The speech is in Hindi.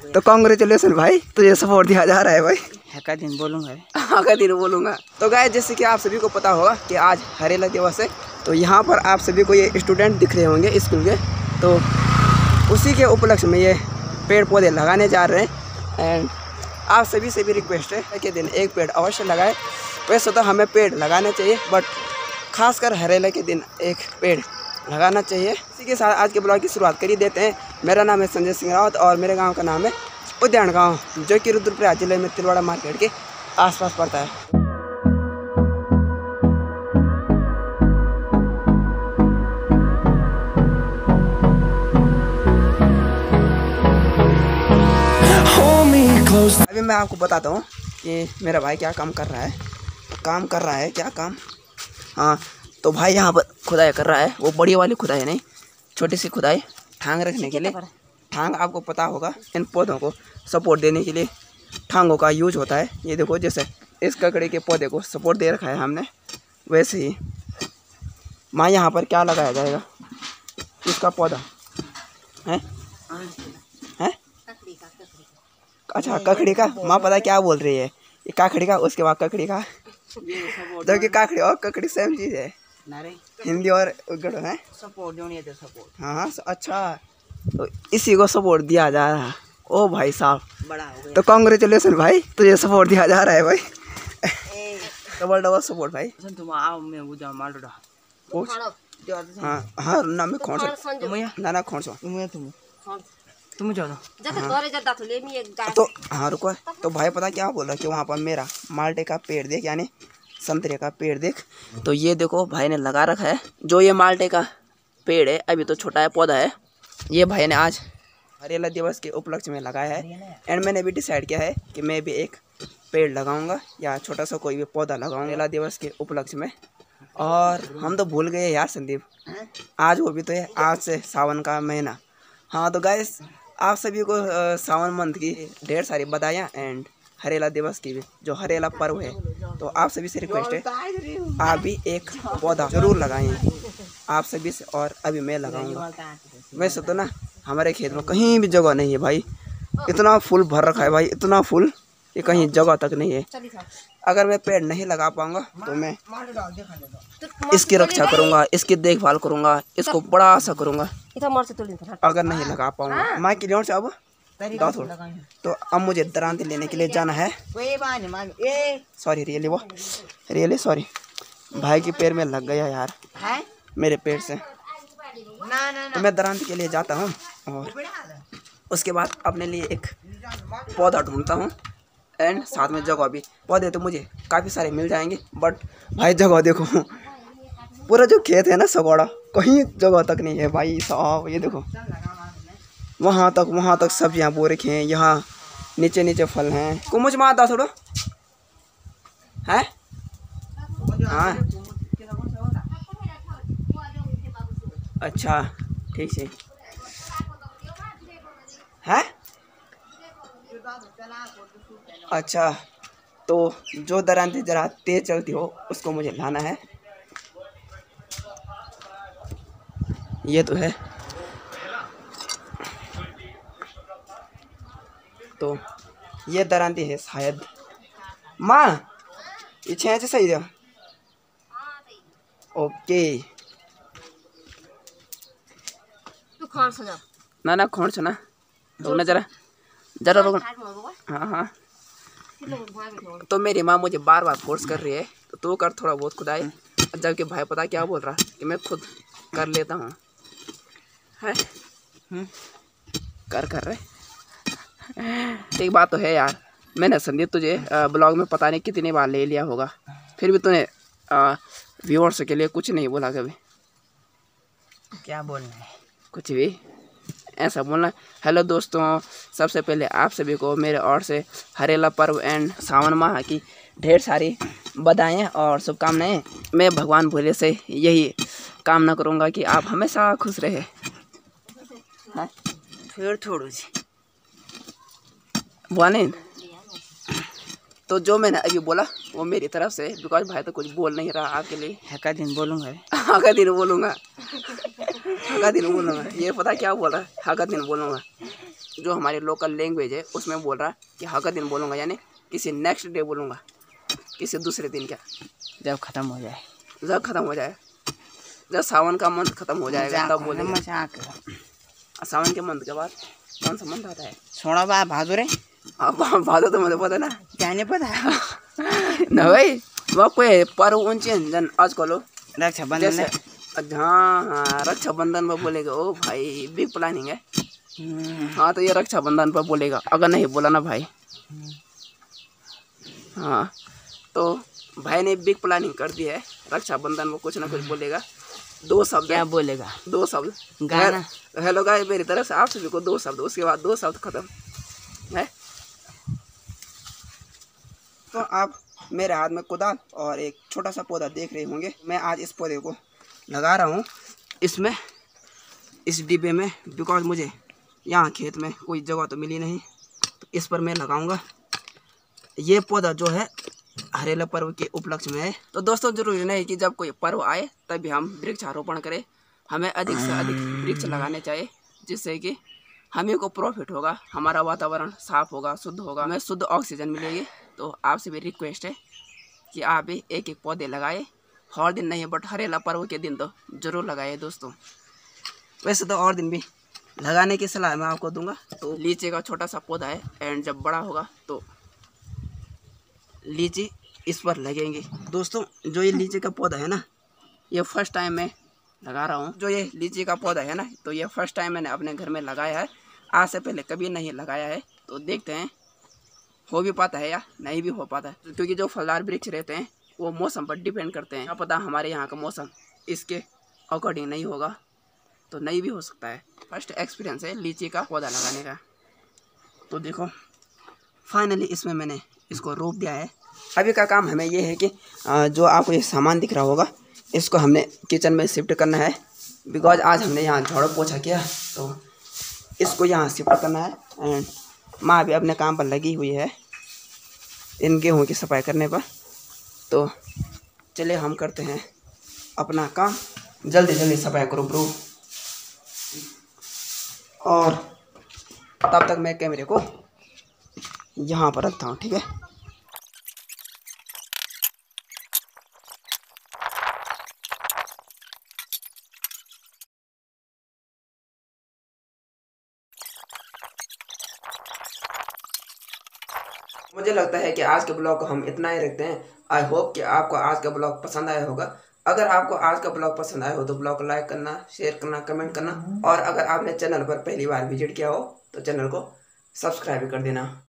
तो कांग्रेचुलेसन भाई, तुझे सपोर्ट दिया जा रहा है भाई। का दिन बोलूँगा का दिन बोलूँगा। तो गाइस जैसे कि आप सभी को पता होगा कि आज हरेला दिवस है, तो यहाँ पर आप सभी को ये स्टूडेंट दिख रहे होंगे स्कूल के, तो उसी के उपलक्ष्य में ये पेड़ पौधे लगाने जा रहे हैं। एंड आप सभी से भी रिक्वेस्ट है कि दिन एक पेड़ अवश्य लगाए। वैसे तो हमें पेड़ लगाना चाहिए, बट खासकर हरेला के दिन एक पेड़ लगाना चाहिए। इसी के साथ आज के ब्लॉग की शुरुआत कर ही देते हैं। मेरा नाम है संजय सिंह रावत और मेरे गांव का नाम है उद्यान गांव, जो कि रुद्रप्रयाग जिले में तिलवाड़ा मार्केट के आसपास पड़ता है। अभी मैं आपको बताता हूँ कि मेरा भाई क्या काम कर रहा है क्या काम। हाँ तो भाई यहाँ पर खुदाई कर रहा है, वो बड़ी वाली खुदाई नहीं, छोटी सी खुदाई ठांग रखने के लिए। ठांग आपको पता होगा, इन पौधों को सपोर्ट देने के लिए ठांगों का यूज होता है। ये देखो जैसे इस ककड़ी के पौधे को सपोर्ट दे रखा है हमने, वैसे ही माँ यहाँ पर क्या लगाया जाएगा, इसका पौधा है अच्छा ककड़ी का। माँ पता क्या बोल रही है, ये काकड़ी का, उसके बाद ककड़ी का, जबकि काकड़ी और ककड़ी सेम चीज़ है, हिंदी और उर्दू है। सपोर्ट हाँ अच्छा, तो इसी को सपोर्ट दिया जा रहा है। ओ भाई साहब बड़ा हो गया, तो कांग्रेचुलेसन भाई, तुझे सपोर्ट दिया जा रहा है भाई। डबल डबल सपोर्ट भाई। हाँ हाँ ना मैं खोड़ ना खोड़ तुम जाओ तो हाँ रुको। तो भाई पता क्या बोल रहा कि वहाँ पर मेरा माल्टे का पेड़ देख, यानी संतरे का पेड़ देख। तो ये देखो भाई ने लगा रखा है, जो ये माल्टे का पेड़ है अभी तो छोटा है पौधा है, ये भाई ने आज हरेला दिवस के उपलक्ष्य में लगाया है। एंड मैंने भी डिसाइड किया है कि मैं भी एक पेड़ लगाऊंगा या छोटा सा कोई भी पौधा लगाऊंगा हरेला दिवस के उपलक्ष्य में। और हम तो भूल गए यार संदीप, आज वो भी तो है, आज से सावन का महीना। हाँ तो गाइस आप सभी को सावन मंथ की ढेर सारी बधाइयाँ एंड हरेला दिवस की भी, जो हरेला पर्व है। तो आप सभी से रिक्वेस्ट है आप भी एक पौधा जरूर लगाएं आप सभी से, और अभी मैं लगाऊंगा। वैसे तो ना हमारे खेत में कहीं भी जगह नहीं है भाई, इतना फूल भर रखा है भाई, इतना फूल ये कहीं जगह तक नहीं है। अगर मैं पेड़ नहीं लगा पाऊंगा तो मैं इसकी रक्षा करूंगा, इसकी देखभाल करूंगा, इसको बड़ा सा करूंगा। अगर नहीं लगा पाऊंगा माँ की से अब तो अब मुझे दरांती लेने के लिए जाना है। सॉरी रियली सॉरी, भाई के पैर में लग गया यार मेरे पैर से। तो मैं दरांती के लिए जाता हूँ और उसके बाद अपने लिए एक पौधा ढूंढता हूँ एंड साथ में जगह भी। पौधे तो मुझे काफ़ी सारे मिल जाएंगे, बट भाई जगह देखो, पूरा जो खेत है ना सगोड़ा, कहीं जगह तक नहीं है भाई साहब। ये देखो वहाँ तक सब्जियाँ बो रखी हैं, यहाँ नीचे फल हैं। कुछ माँ आता थोड़ा है हाँ अच्छा ठीक है है अच्छा। तो जो दरांती जरा तेज चलती हो उसको मुझे लाना है। ये तो है, तो ये दरांती है शायद। माँ ये छः सही है ओके। ना खोड़ छो ना रुकना जरा रुक। हाँ तो मेरी माँ मुझे बार बार फोर्स कर रही है, तो तू कर थोड़ा बहुत खुदाई, जबकि भाई पता क्या बोल रहा कि मैं खुद कर लेता हूँ है। कर रहे एक बात तो है यार, मैंने संदीप तुझे ब्लॉग में पता नहीं कितनी बार ले लिया होगा, फिर भी तूने व्यूअर्स के लिए कुछ नहीं बोला कभी। क्या बोलना है, कुछ भी ऐसा बोलना। हेलो दोस्तों, सबसे पहले आप सभी को मेरे ओर से हरेला पर्व एंड सावन माह की ढेर सारी बधाइयाँ और शुभकामनाएँ। मैं भगवान भोले से यही कामना करूँगा कि आप हमेशा खुश रहे। फिर थोड़ी सी वाने तो जो मैंने अभी बोला वो मेरी तरफ से, बिकॉज भाई तो कुछ बोल नहीं रहा आपके लिए। का दिन बोलूँगा का दिन बोलूँगा ये पता क्या बोल रहा है, का दिन बोलूँगा। जो हमारी लोकल लैंग्वेज है उसमें बोल रहा है कि हक दिन बोलूँगा, यानी किसी नेक्स्ट डे बोलूँगा, किसी दूसरे दिन क्या, जब खत्म हो जाए, जब खत्म हो जाए, जब सावन का मंथ खत्म हो जाएगा तब बोलेगा। मजाक। सावन के मंथ के बाद कौन सा मंथ आता है? सोना बा भादो रे, भादो तो मुझे पता ना, क्या नहीं पता ना भाई। वह कोई पर्व ऊंचे जन आजकल रक्षाबंधन है। हाँ हाँ, रक्षाबंधन पर बोलेगा। ओ भाई बिग प्लानिंग है। हाँ तो ये रक्षाबंधन पर बोलेगा, अगर नहीं बोला ना भाई। हाँ तो भाई ने बिग प्लानिंग कर दी है, रक्षाबंधन में कुछ ना कुछ बोलेगा। 2 शब्द क्या बोलेगा? 2 शब्द गाना। हेलो गाइस, मेरी तरफ से आप सभी को 2 शब्द, उसके बाद 2 शब्द खत्म है। तो आप मेरे हाथ में कुदाल और एक छोटा सा पौधा देख रहे होंगे। मैं आज इस पौधे को लगा रहा हूँ इसमें, इस डिब्बे में, बिकॉज मुझे यहाँ खेत में कोई जगह तो मिली नहीं, तो इस पर मैं लगाऊंगा। ये पौधा जो है हरेला पर्व के उपलक्ष्य में है। तो दोस्तों जरूरी नहीं कि जब कोई पर्व आए तभी हम वृक्षारोपण करें, हमें अधिक से अधिक वृक्ष लगाने चाहिए, जिससे कि हमें को प्रॉफिट होगा, हमारा वातावरण साफ होगा, शुद्ध होगा, हमें शुद्ध ऑक्सीजन मिलेगी। तो आपसे भी रिक्वेस्ट है कि आप भी एक एक पौधे लगाए, हर दिन नहीं बट हरेला पर्व के दिन तो ज़रूर लगाए दोस्तों। वैसे तो और दिन भी लगाने की सलाह मैं आपको दूंगा। तो लीची का छोटा सा पौधा है, एंड जब बड़ा होगा तो लीची इस पर लगेंगे। दोस्तों जो ये लीची का पौधा है ना, ये फर्स्ट टाइम मैं लगा रहा हूँ। जो ये लीची का पौधा है ना, तो ये फर्स्ट टाइम मैंने अपने घर में लगाया है, आज से पहले कभी नहीं लगाया है। तो देखते हैं हो भी पाता है या नहीं भी हो पाता है, क्योंकि जो फलदार वृक्ष रहते हैं वो मौसम पर डिपेंड करते हैं। क्या पता हमारे यहाँ का मौसम इसके अकॉर्डिंग नहीं होगा, तो नहीं भी हो सकता है। फर्स्ट एक्सपीरियंस है लीची का पौधा लगाने का। तो देखो फाइनली इसमें मैंने इसको रोप दिया है। अभी का काम हमें ये है कि जो आपको ये सामान दिख रहा होगा, इसको हमने किचन में शिफ्ट करना है, बिकॉज आज हमने यहाँ झाड़ू पोछा किया, तो इसको यहाँ शिफ्ट करना है। एंड माँ भी अपने काम पर लगी हुई है इन गेहूँ की सफाई करने पर। तो चलिए हम करते हैं अपना काम, जल्दी जल्दी सफाई करो ब्रो। और तब तक मैं कैमरे को यहाँ पर रखता हूँ, ठीक है। मुझे लगता है कि आज के ब्लॉग को हम इतना ही रखते हैं। आई होप कि आपको आज का ब्लॉग पसंद आया होगा। अगर आपको आज का ब्लॉग पसंद आया हो तो ब्लॉग को लाइक करना, शेयर करना, कमेंट करना, और अगर आपने चैनल पर पहली बार विजिट किया हो तो चैनल को सब्सक्राइब कर देना।